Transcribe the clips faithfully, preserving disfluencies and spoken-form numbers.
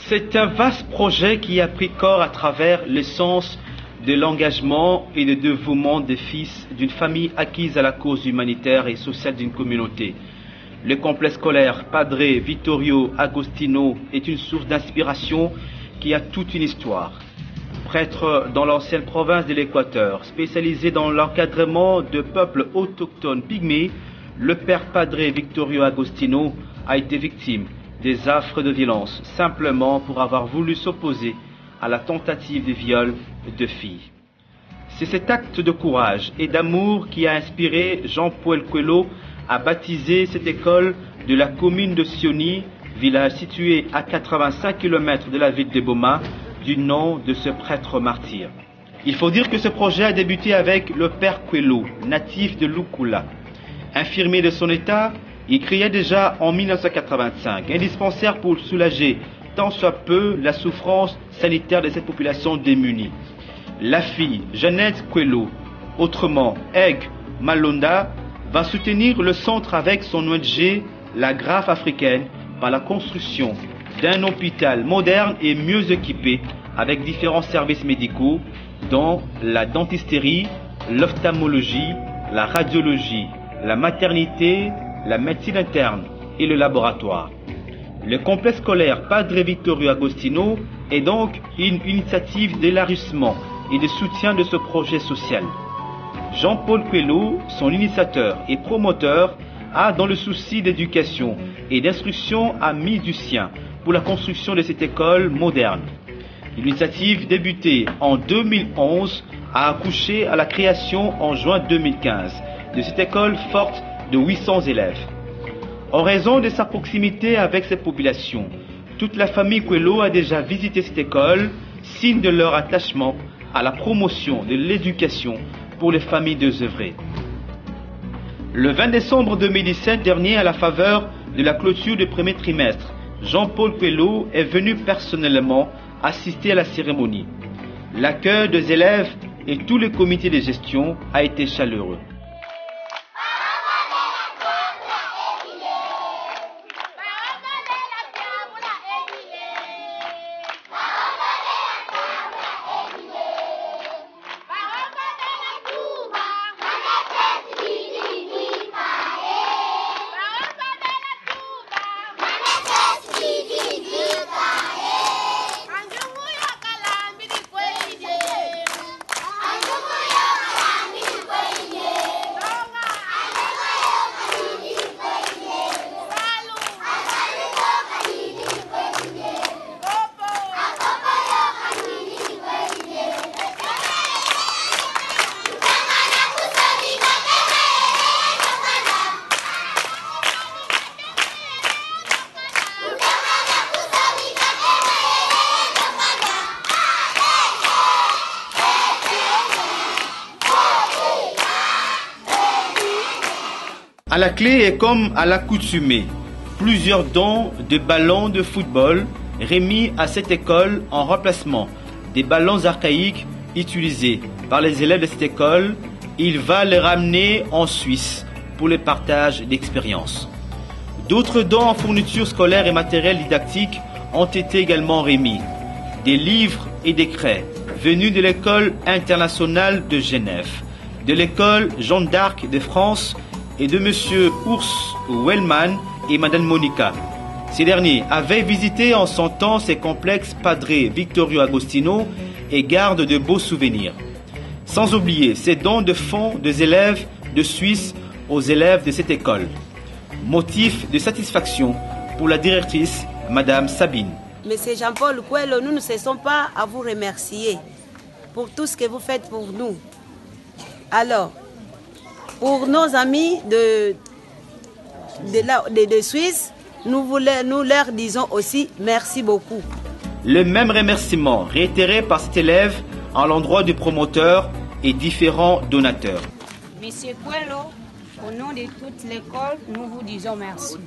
C'est un vaste projet qui a pris corps à travers l'essence de l'engagement et le dévouement des fils d'une famille acquise à la cause humanitaire et sociale d'une communauté. Le complexe scolaire Padre Vittorio Agostino est une source d'inspiration qui a toute une histoire. Prêtre dans l'ancienne province de l'Équateur, spécialisé dans l'encadrement de peuples autochtones pygmées, le père Padre Vittorio Agostino a été victime des affres de violence simplement pour avoir voulu s'opposer à la tentative de viol de filles. C'est cet acte de courage et d'amour qui a inspiré Jean-Paul Coelho à baptiser cette école de la commune de Sioni, village situé à quatre-vingt-cinq kilomètres de la ville de Boma, du nom de ce prêtre martyr. Il faut dire que ce projet a débuté avec le père Coelho, natif de Lukula. Infirmier de son état, il créait déjà en mille neuf cent quatre-vingt-cinq un dispensaire pour soulager tant soit peu la souffrance sanitaire de cette population démunie. La fille Jeannette Coelho, autrement Egg Malonda, va soutenir le centre avec son O N G, la Graffe africaine, par la construction d'un hôpital moderne et mieux équipé avec différents services médicaux dont la dentisterie, l'ophtalmologie, la radiologie, la maternité, la médecine interne et le laboratoire. Le complexe scolaire Padre Vittorio Agostino est donc une initiative d'élargissement et de soutien de ce projet social. Jean-Paul Coelho, son initiateur et promoteur, a, dans le souci d'éducation et d'instruction, a mis du sien pour la construction de cette école moderne. L'initiative débutée en deux mille onze a accouché à la création en juin deux mille quinze de cette école forte de huit cents élèves. En raison de sa proximité avec cette population, toute la famille Coelho a déjà visité cette école, signe de leur attachement à la promotion de l'éducation pour les familles désœuvrées. Le vingt décembre deux mille dix-sept dernier, à la faveur de la clôture du premier trimestre, Jean-Paul Coelho est venu personnellement assister à la cérémonie. L'accueil des élèves et tous les comités de gestion a été chaleureux. À la clé et comme à l'accoutumée, plusieurs dons de ballons de football remis à cette école en remplacement des ballons archaïques utilisés par les élèves de cette école. Il va les ramener en Suisse pour le partage d'expériences. D'autres dons en fournitures scolaires et matériel didactique ont été également remis. Des livres et des craies venus de l'école internationale de Genève, de l'école Jeanne d'Arc de France et de M. Urs Wellman et Mme Monica. Ces derniers avaient visité en son temps ces complexes Padre Vittorio Agostino et gardent de beaux souvenirs. Sans oublier ces dons de fonds des élèves de Suisse aux élèves de cette école. Motif de satisfaction pour la directrice, Mme Sabine. Monsieur Jean-Paul Coelho, nous ne cessons pas à vous remercier pour tout ce que vous faites pour nous. Alors, pour nos amis de, de, la, de, de Suisse, nous, voulons, nous leur disons aussi merci beaucoup. Le même remerciement réitéré par cet élève en l'endroit du promoteur et différents donateurs. Monsieur Coelho, au nom de toute l'école, nous vous disons merci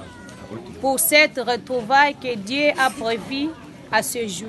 pour cette retrouvaille que Dieu a prévue à ce jour.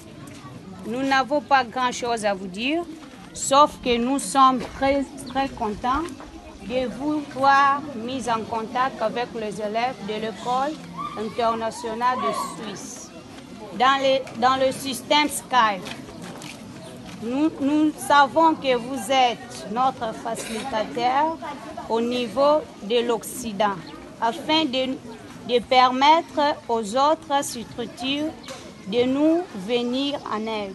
Nous n'avons pas grand-chose à vous dire, sauf que nous sommes très, très contents de vous voir mis en contact avec les élèves de l'école internationale de Suisse. dans, les, dans le système Skype. Nous, nous savons que vous êtes notre facilitateur au niveau de l'Occident, afin de, de permettre aux autres structures de nous venir en aide.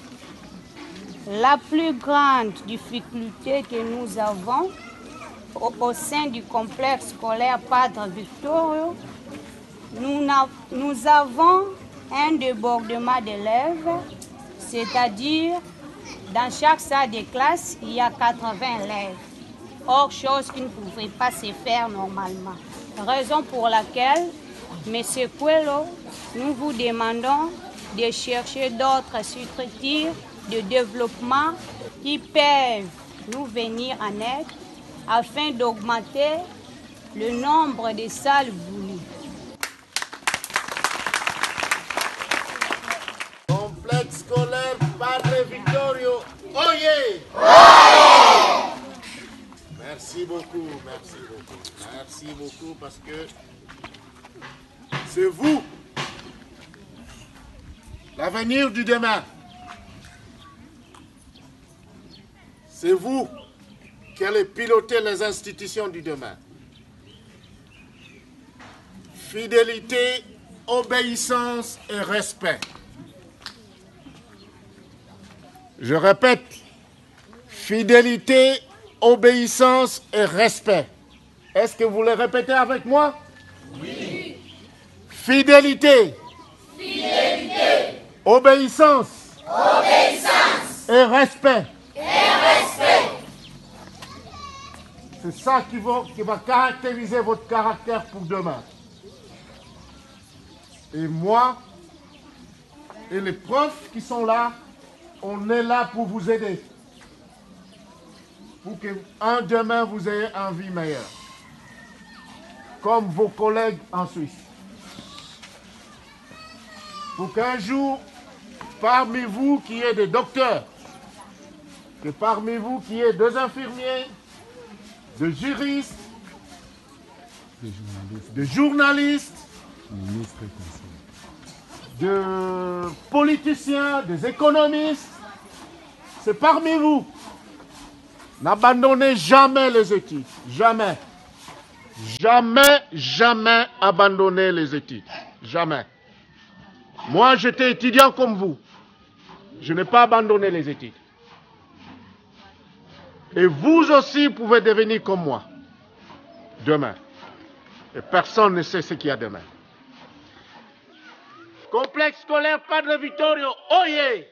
La plus grande difficulté que nous avons au, au sein du complexe scolaire Padre Victorio, nous, nous avons un débordement d'élèves, c'est-à-dire dans chaque salle de classe, il y a quatre-vingts élèves. Or, chose qui ne pouvait pas se faire normalement. Raison pour laquelle, M. Coelho, nous vous demandons de chercher d'autres structures de développement qui peuvent nous venir en aide afin d'augmenter le nombre de salles voulues. Complexe scolaire Padre Victorio, oyez! Merci beaucoup, merci beaucoup, merci beaucoup parce que c'est vous, l'avenir du demain. C'est vous qui allez piloter les institutions du demain. Fidélité, obéissance et respect. Je répète, fidélité, obéissance et respect. Est-ce que vous le répétez avec moi? Oui. Fidélité. Fidélité. Obéissance. Obéissance. Et respect. Et respect. C'est ça qui va, qui va caractériser votre caractère pour demain. Et moi, et les profs qui sont là, on est là pour vous aider. Pour qu'un demain vous ayez une vie meilleure. Comme vos collègues en Suisse. Pour qu'un jour, parmi vous qui ait des docteurs, que parmi vous qui ait des infirmiers, des juristes, des journalistes, des, journalistes, des politiciens, des économistes, c'est parmi vous. N'abandonnez jamais les études. Jamais. Jamais, jamais abandonner les études. Jamais. Moi, j'étais étudiant comme vous. Je n'ai pas abandonné les études. Et vous aussi pouvez devenir comme moi. Demain. Et personne ne sait ce qu'il y a demain. Complexe scolaire Padre Victorio, oyez!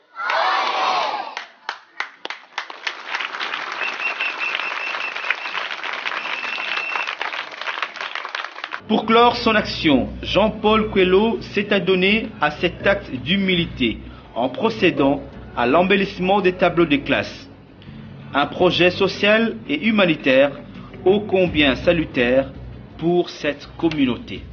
Pour clore son action, Jean-Paul Coelho s'est adonné à cet acte d'humilité en procédant à l'embellissement des tableaux de classe. Un projet social et humanitaire ô combien salutaire pour cette communauté.